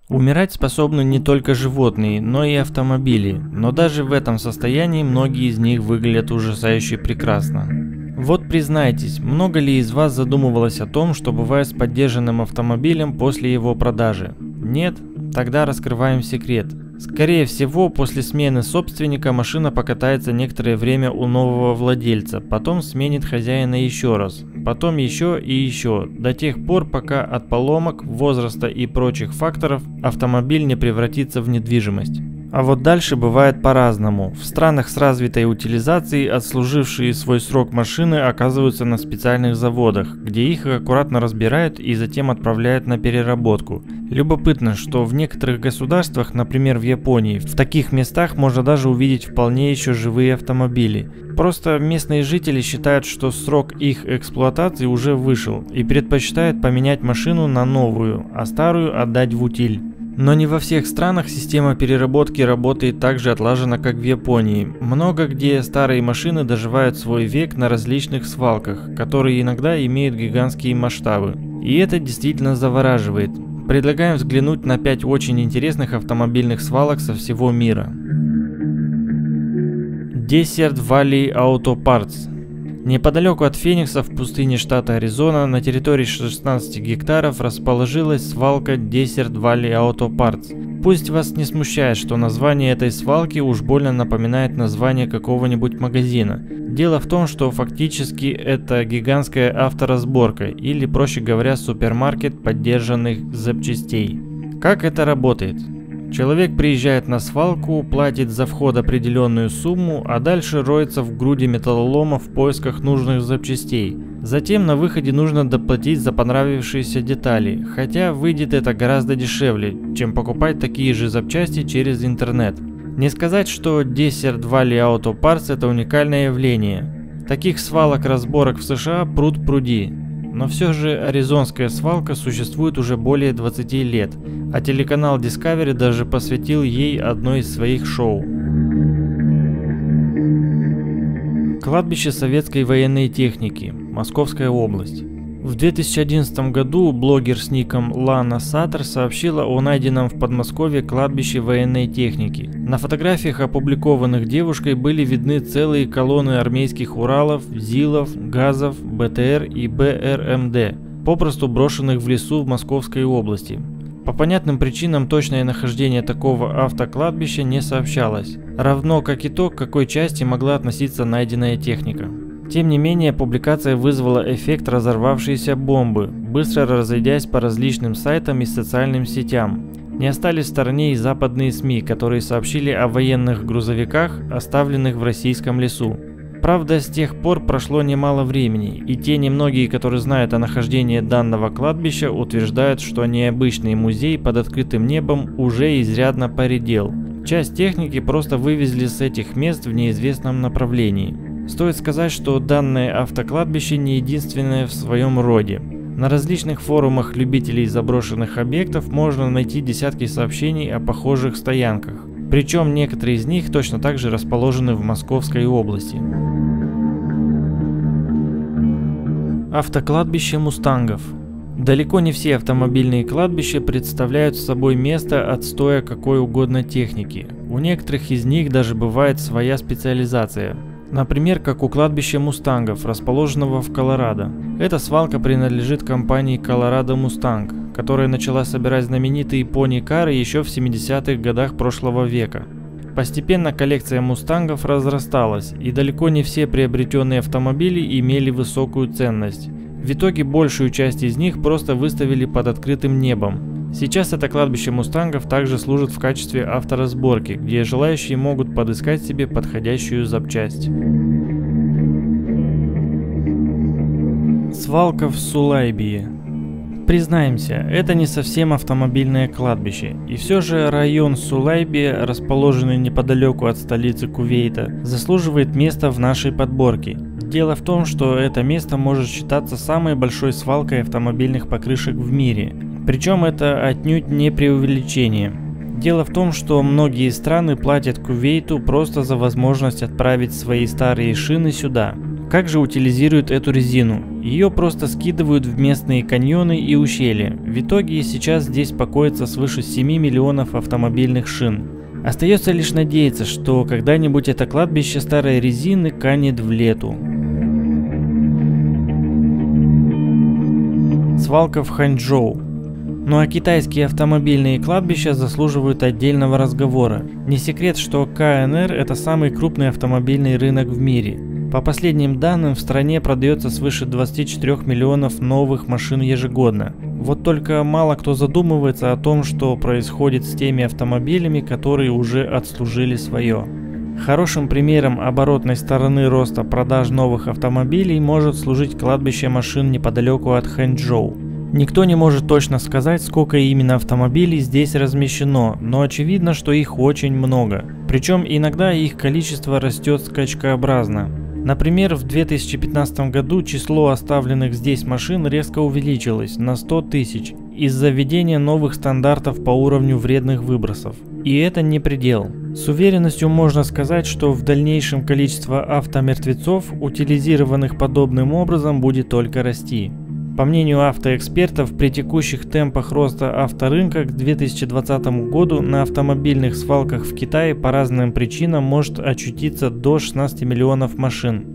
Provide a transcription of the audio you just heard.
Умирать способны не только животные, но и автомобили, но даже в этом состоянии многие из них выглядят ужасающе прекрасно. Вот признайтесь, много ли из вас задумывалось о том, что бывает с поддержанным автомобилем после его продажи? Нет? Тогда раскрываем секрет. Скорее всего, после смены собственника машина покатается некоторое время у нового владельца, потом сменит хозяина еще раз, потом еще и еще, до тех пор, пока от поломок, возраста и прочих факторов автомобиль не превратится в недвижимость. А вот дальше бывает по-разному. В странах с развитой утилизацией отслужившие свой срок машины оказываются на специальных заводах, где их аккуратно разбирают и затем отправляют на переработку. Любопытно, что в некоторых государствах, например в Японии, в таких местах можно даже увидеть вполне еще живые автомобили. Просто местные жители считают, что срок их эксплуатации уже вышел и предпочитают поменять машину на новую, а старую отдать в утиль. Но не во всех странах система переработки работает так же отлаженно, как в Японии. Много где старые машины доживают свой век на различных свалках, которые иногда имеют гигантские масштабы. И это действительно завораживает. Предлагаем взглянуть на 5 очень интересных автомобильных свалок со всего мира. Desert Valley Auto Parts. Неподалеку от Феникса в пустыне штата Аризона на территории 16 гектаров расположилась свалка Desert Valley Auto Parts. Пусть вас не смущает, что название этой свалки уж больно напоминает название какого-нибудь магазина. Дело в том, что фактически это гигантская авторазборка или, проще говоря, супермаркет поддержанных запчастей. Как это работает? Человек приезжает на свалку, платит за вход определенную сумму, а дальше роется в груди металлолома в поисках нужных запчастей. Затем на выходе нужно доплатить за понравившиеся детали, хотя выйдет это гораздо дешевле, чем покупать такие же запчасти через интернет. Не сказать, что Desert Valley Auto Parts это уникальное явление. Таких свалок-разборок в США пруд-пруди. Но все же аризонская свалка существует уже более 20 лет, а телеканал Discovery даже посвятил ей одно из своих шоу. Кладбище советской военной техники, Московская область. В 2011 году блогер с ником Лана Саттер сообщила о найденном в Подмосковье кладбище военной техники. На фотографиях, опубликованных девушкой, были видны целые колонны армейских Уралов, ЗИЛов, ГАЗов, БТР и БРМД, попросту брошенных в лесу в Московской области. По понятным причинам точное нахождение такого автокладбища не сообщалось, равно как и то, к какой части могла относиться найденная техника. Тем не менее, публикация вызвала эффект разорвавшейся бомбы, быстро разойдясь по различным сайтам и социальным сетям. Не остались в стороне и западные СМИ, которые сообщили о военных грузовиках, оставленных в российском лесу. Правда, с тех пор прошло немало времени, и те немногие, которые знают о нахождении данного кладбища, утверждают, что необычный музей под открытым небом уже изрядно поредел. Часть техники просто вывезли с этих мест в неизвестном направлении. Стоит сказать, что данное автокладбище не единственное в своем роде. На различных форумах любителей заброшенных объектов можно найти десятки сообщений о похожих стоянках. Причем некоторые из них точно так же расположены в Московской области. Автокладбище мустангов. Далеко не все автомобильные кладбища представляют собой место отстоя какой угодно техники. У некоторых из них даже бывает своя специализация. Например, как у кладбища мустангов, расположенного в Колорадо. Эта свалка принадлежит компании Colorado Mustang, которая начала собирать знаменитые пони-кары еще в 70-х годах прошлого века. Постепенно коллекция мустангов разрасталась, и далеко не все приобретенные автомобили имели высокую ценность. В итоге большую часть из них просто выставили под открытым небом. Сейчас это кладбище мустангов также служит в качестве авторазборки, где желающие могут подыскать себе подходящую запчасть. Свалка в Сулайбии. Признаемся, это не совсем автомобильное кладбище, и все же район Сулайбия, расположенный неподалеку от столицы Кувейта, заслуживает места в нашей подборке. Дело в том, что это место может считаться самой большой свалкой автомобильных покрышек в мире. Причем это отнюдь не преувеличение. Дело в том, что многие страны платят Кувейту просто за возможность отправить свои старые шины сюда. Как же утилизируют эту резину? Ее просто скидывают в местные каньоны и ущелья. В итоге сейчас здесь покоится свыше 7 миллионов автомобильных шин. Остается лишь надеяться, что когда-нибудь это кладбище старой резины канет в лету. Свалка в Ханчжоу. Ну а китайские автомобильные кладбища заслуживают отдельного разговора. Не секрет, что КНР – это самый крупный автомобильный рынок в мире. По последним данным, в стране продается свыше 24 миллионов новых машин ежегодно. Вот только мало кто задумывается о том, что происходит с теми автомобилями, которые уже отслужили свое. Хорошим примером оборотной стороны роста продаж новых автомобилей может служить кладбище машин неподалеку от Ханчжоу. Никто не может точно сказать, сколько именно автомобилей здесь размещено, но очевидно, что их очень много. Причем иногда их количество растет скачкообразно. Например, в 2015 году число оставленных здесь машин резко увеличилось на 100 тысяч из-за введения новых стандартов по уровню вредных выбросов. И это не предел. С уверенностью можно сказать, что в дальнейшем количество автомертвецов, утилизированных подобным образом, будет только расти. По мнению автоэкспертов, при текущих темпах роста авторынка к 2020 году на автомобильных свалках в Китае по разным причинам может очутиться до 16 миллионов машин.